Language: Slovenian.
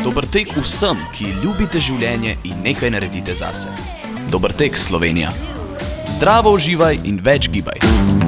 Dober tek vsem, ki ljubite življenje in nekaj naredite zase. Dober tek, Slovenija! Zdravo uživaj in več gibaj!